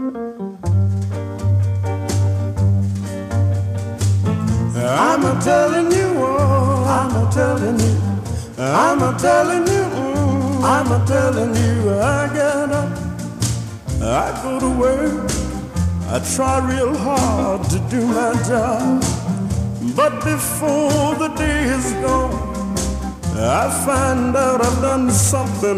I'm a telling you, oh, I'm a telling you, I'm a telling you, I'm a telling you, I get up, I go to work, I try real hard to do my job, but before the day is gone, I find out I've done something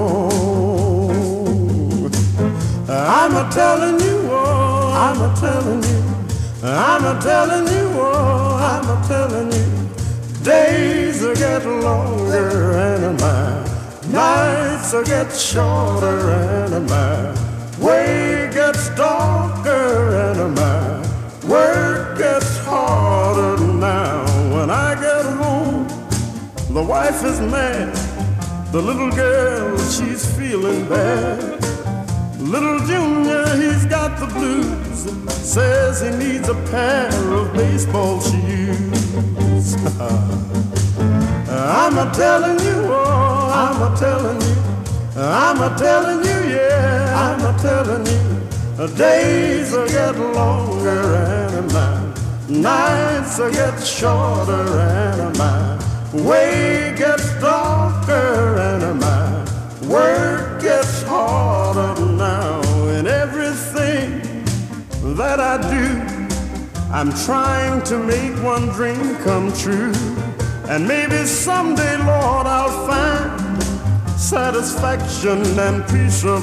wrong. I'm a telling you, oh, I'm a telling you, I'm a telling you, oh, I'm a telling you, days will get longer and my nights will get shorter and my way gets darker and my work gets harder now. When I get home, the wife is mad, the little girl, she's feeling bad. Little Junior, he's got the blues, says he needs a pair of baseball shoes. I'm a telling you, oh, I'm a telling you, I'm a telling you, yeah, I'm a telling you, the days will get longer and my nights will get shorter and my way gets darker and my work gets harder now. In everything that I do, I'm trying to make one dream come true. And maybe someday, Lord, I'll find satisfaction and peace of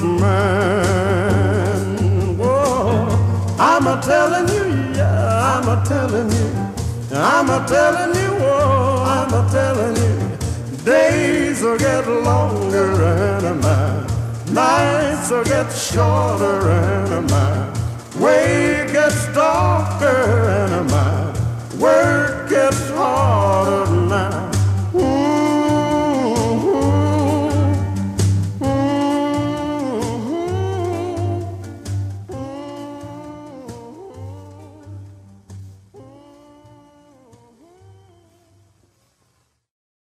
mind. Whoa, I'm a telling you, yeah, I'm a telling you, I'm a telling you, oh, I'm a telling you, days will get longer and my nights will get shorter and my way gets darker and my